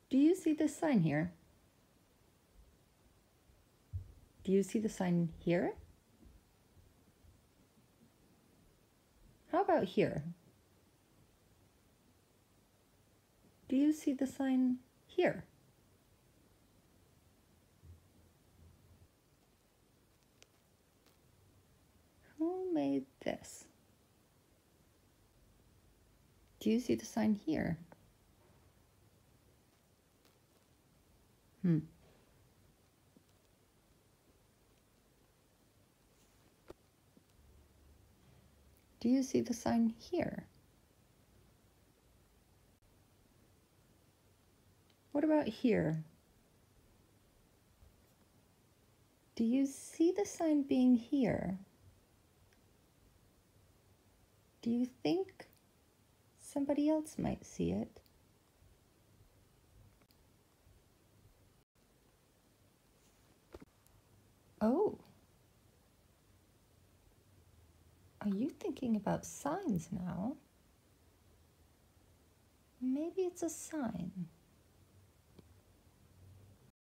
Do you see this sign here? Do you see the sign here? How about here? Do you see the sign here? Who made this? Do you see the sign here? Do you see the sign here? What about here? Do you see the sign being here? Do you think somebody else might see it? Oh. Are you thinking about signs now? Maybe it's a sign.